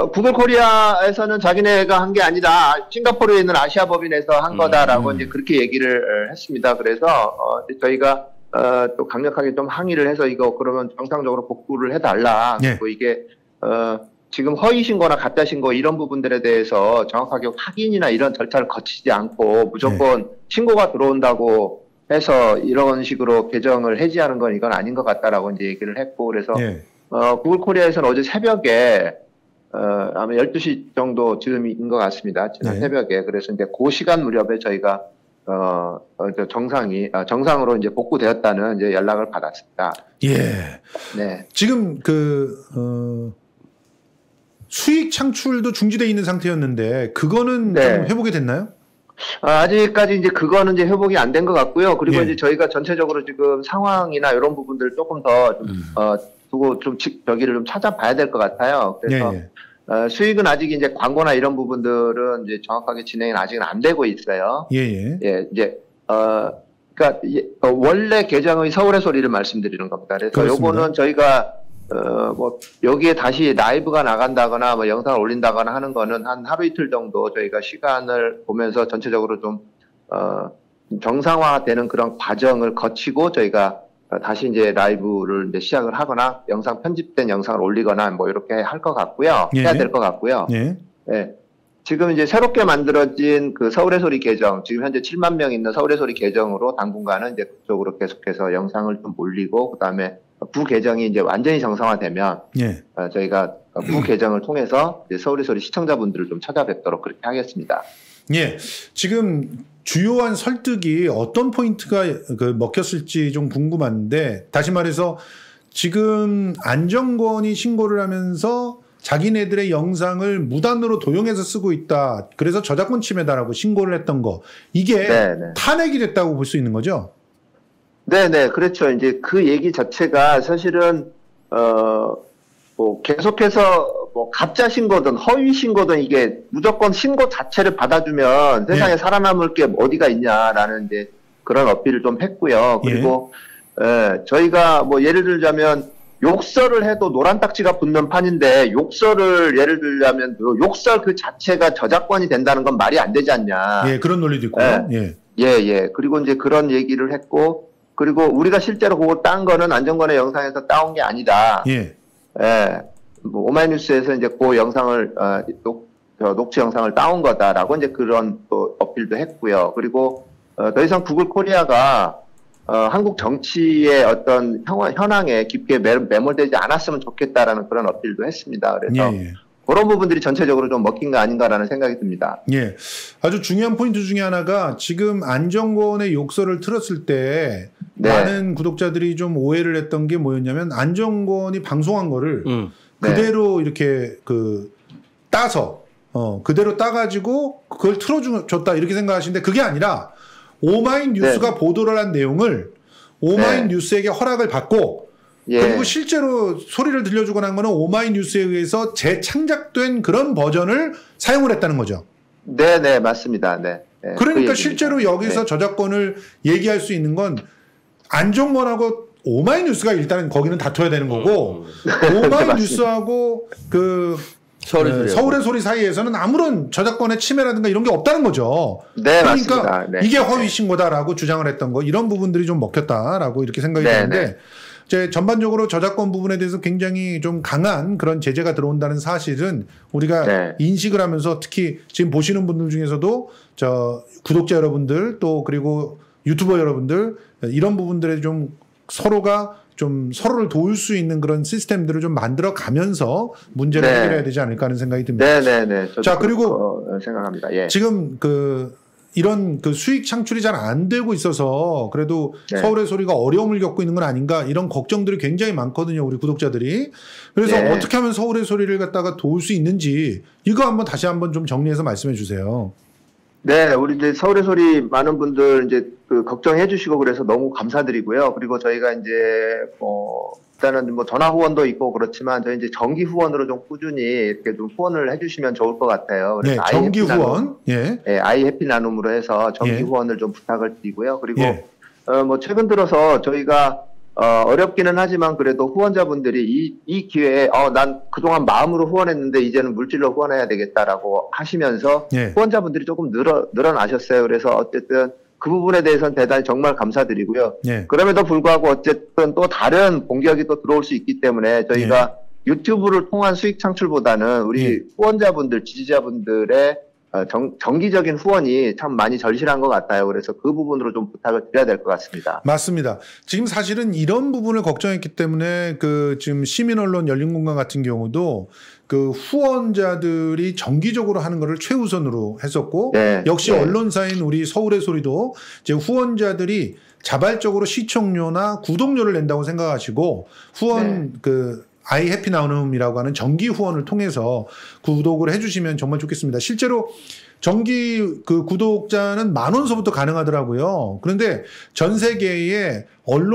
구글 코리아에서는 자기네가 한 게 아니다. 싱가포르에 있는 아시아법인에서 한 거다라고 이제 그렇게 얘기를 했습니다. 그래서, 저희가, 또 강력하게 좀 항의를 해서 이거 그러면 정상적으로 복구를 해달라. 예. 그리고 이게, 지금 허위 신고나 가짜 신고 이런 부분들에 대해서 정확하게 확인이나 이런 절차를 거치지 않고 무조건 신고가 들어온다고 해서 이런 식으로 계정을 해지하는 건 이건 아닌 것 같다라고 이제 얘기를 했고, 그래서, 구글 코리아에서는 어제 새벽에, 아마 12시 정도 즈음인 것 같습니다. 지난 새벽에. 그래서 이제 그 시간 무렵에 저희가, 정상으로 이제 복구되었다는 이제 연락을 받았습니다. 예. 네. 지금 수익 창출도 중지되어 있는 상태였는데, 그거는 좀 회복이 됐나요? 아직까지 이제 그거는 이제 회복이 안 된 것 같고요. 그리고 이제 저희가 전체적으로 지금 상황이나 이런 부분들 조금 더 두고 좀 저기를 좀 찾아봐야 될 것 같아요. 그래서 수익은 아직 이제 광고나 이런 부분들은 이제 정확하게 진행은 아직은 안 되고 있어요. 예, 이제 그러니까 원래 계정의 서울의 소리를 말씀드리는 겁니다. 그래서 그렇습니다. 요거는 저희가 뭐 여기에 다시 라이브가 나간다거나 뭐 영상을 올린다거나 하는 거는 한 하루 이틀 정도 저희가 시간을 보면서 전체적으로 좀 정상화되는 그런 과정을 거치고 저희가 다시 이제 라이브를 이제 시작을 하거나 영상 편집된 영상을 올리거나 뭐 이렇게 할 것 같고요. 해야 될 것 같고요. 지금 이제 새롭게 만들어진 그 서울의 소리 계정, 지금 현재 7만 명 있는 서울의 소리 계정으로 당분간은 이제 그쪽으로 계속해서 영상을 좀 올리고, 그 다음에 부 계정이 이제 완전히 정상화되면 저희가 부 계정을 통해서 이제 서울의 소리 시청자분들을 좀 찾아뵙도록 그렇게 하겠습니다. 예, 지금 주요한 설득이 어떤 포인트가 먹혔을지 좀 궁금한데, 다시 말해서 지금 안정권이 신고를 하면서 자기네들의 영상을 무단으로 도용해서 쓰고 있다, 그래서 저작권 침해다라고 신고를 했던 거, 이게 탄핵이 됐다고 볼 수 있는 거죠? 네네, 그렇죠. 이제 그 얘기 자체가 사실은 뭐 계속해서 뭐 가짜 신고든 허위 신고든 이게 무조건 신고 자체를 받아주면 세상에 살아남을 게 어디가 있냐라는 이제 그런 어필을 좀 했고요. 그리고 저희가 뭐 예를 들자면 욕설을 해도 노란 딱지가 붙는 판인데, 욕설을 예를 들자면 욕설 그 자체가 저작권이 된다는 건 말이 안 되지 않냐. 예, 그런 논리도 있고요. 그리고 이제 그런 얘기를 했고, 그리고 우리가 실제로 그거 딴 거는 안정권의 영상에서 따온 게 아니다. 뭐 오마이뉴스에서 이제 그 영상을 녹취 영상을 따온 거다라고 이제 그런 또 어필도 했고요. 그리고 더 이상 구글 코리아가 한국 정치의 어떤 현황에 깊게 매몰되지 않았으면 좋겠다라는 그런 어필도 했습니다. 그래서 그런 부분들이 전체적으로 좀 먹힌 거 아닌가라는 생각이 듭니다. 예, 아주 중요한 포인트 중에 하나가, 지금 안정권의 욕설을 틀었을 때 많은 구독자들이 좀 오해를 했던 게 뭐였냐면, 안정권이 방송한 거를 그대로 이렇게 따서 그대로 따가지고 그걸 틀어줬다 이렇게 생각하시는데, 그게 아니라 오마이뉴스가 보도를 한 내용을 오마이뉴스에게 허락을 받고, 그리고 실제로 소리를 들려주거나 한 거는 오마이뉴스에 의해서 재창작된 그런 버전을 사용을 했다는 거죠. 네네, 맞습니다. 그러니까 그 실제로 여기서 저작권을 얘기할 수 있는 건 안정권하고 오마이뉴스가 일단은 거기는 다퉈야 되는 거고, 오마이뉴스하고 서울의 소리 사이에서는 아무런 저작권의 침해라든가 이런 게 없다는 거죠. 그러니까 맞습니다. 이게 허위 신고다라고 주장을 했던 거, 이런 부분들이 좀 먹혔다라고 이렇게 생각이 드는데, 전반적으로 저작권 부분에 대해서 굉장히 좀 강한 그런 제재가 들어온다는 사실은 우리가 인식을 하면서, 특히 지금 보시는 분들 중에서도 구독자 여러분들, 또 그리고 유튜버 여러분들, 이런 부분들에 좀 서로가 좀 서로를 도울 수 있는 그런 시스템들을 좀 만들어 가면서 문제를 해결해야 되지 않을까 하는 생각이 듭니다. 자, 그리고 생각합니다. 지금 이런 수익 창출이 잘 안 되고 있어서 그래도 서울의 소리가 어려움을 겪고 있는 건 아닌가, 이런 걱정들이 굉장히 많거든요, 우리 구독자들이. 그래서 어떻게 하면 서울의 소리를 갖다가 도울 수 있는지, 이거 다시 한번 좀 정리해서 말씀해 주세요. 우리 이제 서울의 소리 많은 분들 이제 걱정해 주시고 그래서 너무 감사드리고요. 그리고 저희가 이제 일단은 뭐 전화 후원도 있고 그렇지만, 저희 이제 정기 후원으로 좀 꾸준히 이렇게 좀 후원을 해주시면 좋을 것 같아요. 그래서 정기 후원, 아이 해피 나눔으로 해서 정기 후원을 좀 부탁을 드리고요. 그리고 뭐 최근 들어서 저희가 어렵기는 하지만 그래도 후원자분들이 이 기회에 난 그동안 마음으로 후원했는데 이제는 물질로 후원해야 되겠다라고 하시면서 예. 후원자분들이 조금 늘어나셨어요. 그래서 어쨌든 그 부분에 대해서는 대단히 정말 감사드리고요. 예. 그럼에도 불구하고 어쨌든 또 다른 공격이 또 들어올 수 있기 때문에 저희가 유튜브를 통한 수익 창출보다는 우리 후원자분들, 지지자분들의 정기적인 후원이 참 많이 절실한 것 같아요. 그래서 그 부분으로 좀 부탁을 드려야 될 것 같습니다. 맞습니다. 지금 사실은 이런 부분을 걱정했기 때문에 그 지금 시민언론 열린공간 같은 경우도 그 후원자들이 정기적으로 하는 것을 최우선으로 했었고 역시 언론사인 우리 서울의 소리도 이제 후원자들이 자발적으로 시청료나 구독료를 낸다고 생각하시고 후원 그 아이 해피 나눔이라고 하는 정기 후원을 통해서 구독을 해주시면 정말 좋겠습니다. 실제로 정기 그 구독자는 10,000원서부터 가능하더라고요. 그런데 전 세계의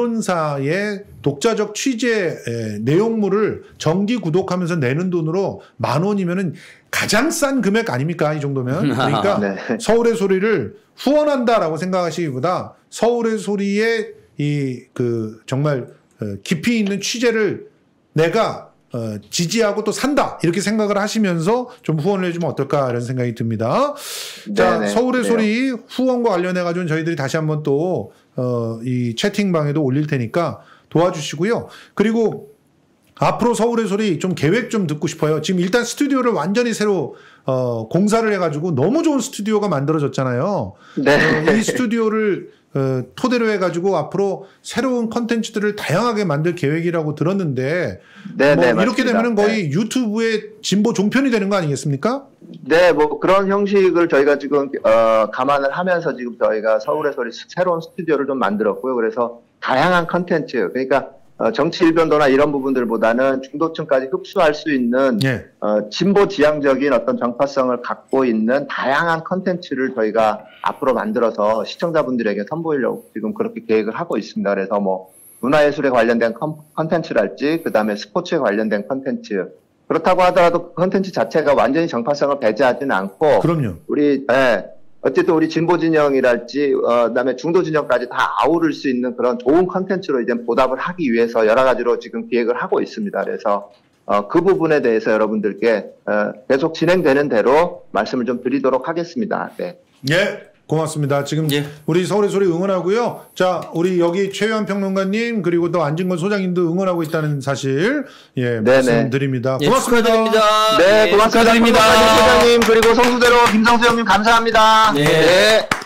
언론사의 독자적 취재 내용물을 정기 구독하면서 내는 돈으로 10,000원이면은 가장 싼 금액 아닙니까? 이 정도면. 그러니까 서울의 소리를 후원한다라고 생각하시기보다 서울의 소리의 이 그 정말 깊이 있는 취재를 내가 지지하고 또 산다 이렇게 생각을 하시면서 좀 후원을 해주면 어떨까 이런 생각이 듭니다. 자, 서울의 소리 후원과 관련해 가지고는 저희들이 다시 한번 또 이 채팅방에도 올릴 테니까 도와주시고요. 그리고 앞으로 서울의 소리 좀 계획 좀 듣고 싶어요. 지금 일단 스튜디오를 완전히 새로 공사를 해가지고 너무 좋은 스튜디오가 만들어졌잖아요. 이 스튜디오를 토대로 해가지고 앞으로 새로운 컨텐츠들을 다양하게 만들 계획이라고 들었는데 뭐 이렇게 되면은 거의 유튜브의 진보 종편이 되는 거 아니겠습니까? 네, 뭐 그런 형식을 저희가 지금 감안을 하면서 지금 저희가 서울의 소리 새로운 스튜디오를 좀 만들었고요. 그래서 다양한 컨텐츠, 그러니까 정치 일변도나 이런 부분들보다는 중도층까지 흡수할 수 있는 진보 지향적인 어떤 정파성을 갖고 있는 다양한 컨텐츠를 저희가 앞으로 만들어서 시청자분들에게 선보이려고 지금 그렇게 계획을 하고 있습니다. 그래서 뭐 문화예술에 관련된 컨텐츠랄지 그다음에 스포츠에 관련된 컨텐츠, 그렇다고 하더라도 컨텐츠 자체가 완전히 정파성을 배제하지는 않고 우리 어쨌든 우리 진보 진영이랄지 그다음에 중도 진영까지 다 아우를 수 있는 그런 좋은 컨텐츠로 이제 보답을 하기 위해서 여러 가지로 지금 기획을 하고 있습니다. 그래서 그 부분에 대해서 여러분들께 계속 진행되는 대로 말씀을 좀 드리도록 하겠습니다. 네. 예. 고맙습니다. 지금 우리 서울의 소리 응원하고요. 자, 우리 여기 최유한 평론가님 그리고 또 안진건 소장님도 응원하고 있다는 사실 말씀드립니다. 고맙습니다. 네, 고맙습니다. 소장님 그리고 성수대로 김성수 형님 감사합니다. 네.